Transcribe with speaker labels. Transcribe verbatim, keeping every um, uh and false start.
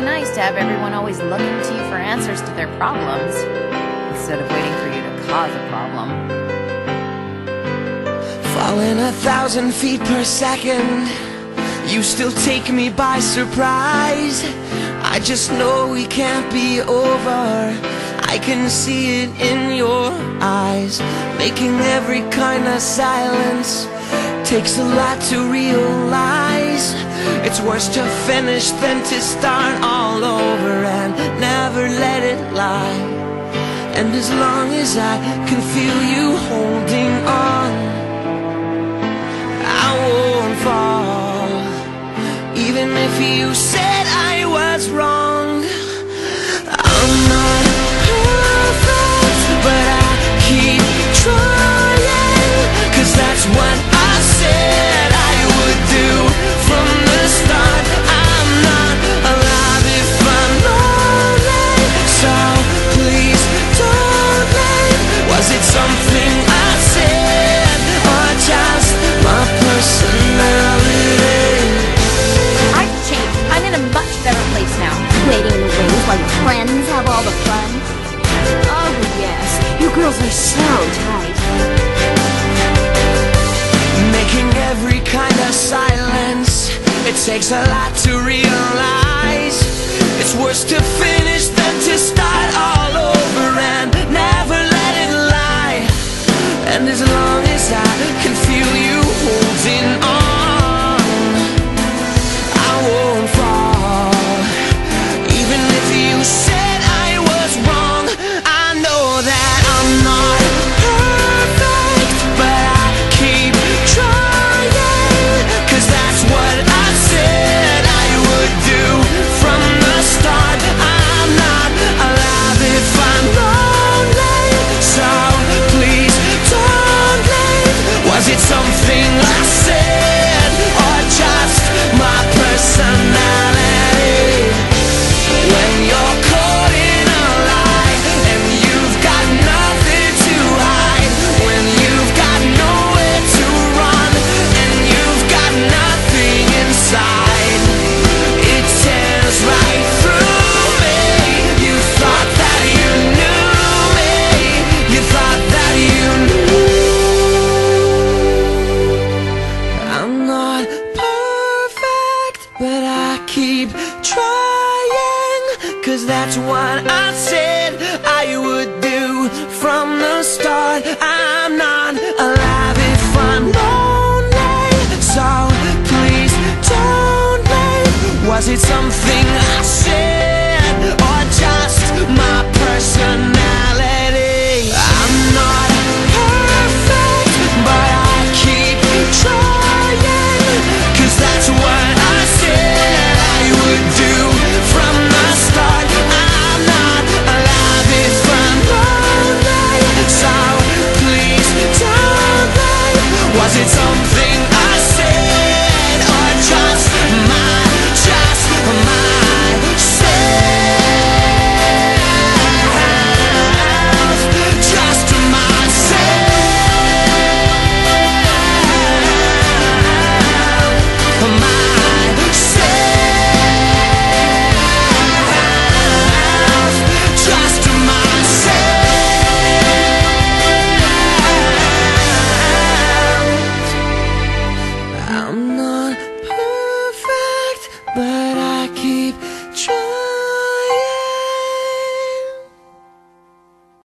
Speaker 1: pretty nice to have everyone always looking to you for answers to their problems, instead of waiting for you to cause a problem.
Speaker 2: Falling a thousand feet per second, you still take me by surprise. I just know we can't be over. I can see it in your eyes. Making every kind of silence takes a lot to realize. It's worse to finish than to start all over and never let it lie. And as long as I can feel you holding on, I won't fall. Even if you said I was wrong, I'm not perfect, but I keep trying. Cause that's what I said I would do from the start. I'm not alive if I'm lonely, so please don't leave. Was it something I said, or just my personality?
Speaker 1: I've changed. I'm in a much better place now.
Speaker 3: Waiting in the wings while your friends have all the fun. Oh yes, you girls are so tight.
Speaker 2: Making every kind of silence, it takes a lot to realize. It's worse to finish than to start all over and never let it lie. And as long as I can feel you holding on, I won't fall. Even if you said I was wrong, I know that I'm not perfect, but I keep trying. Cause that's what I said I would do from the start. I'm not alive if I'm lonely, so please don't leave. Was it something I said, or just my personality? When you're caught in a lie and you've got nothing to hide, when you've got nowhere to run and you've got nothing inside, it tears right through me. You thought that you knew me, you thought that you knew. I'm not perfect, but I keep trying. Cause that's what I said I would do from the start. I'm not alive if I'm lonely, so please don't leave. Was it something I said, or just my personality? I'm not perfect, but I keep trying. Cause that's what I said I would do from the start. I'm not alive if I'm lonely, so please don't leave. Was it something I said, or just my, just myself? Just myself. Myself. Just myself. I'm not perfect, but I keep